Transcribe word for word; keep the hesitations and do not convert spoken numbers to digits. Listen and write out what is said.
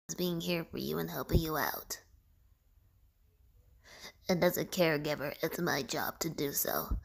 being here for you and helping you out. And as a caregiver, it's my job to do so.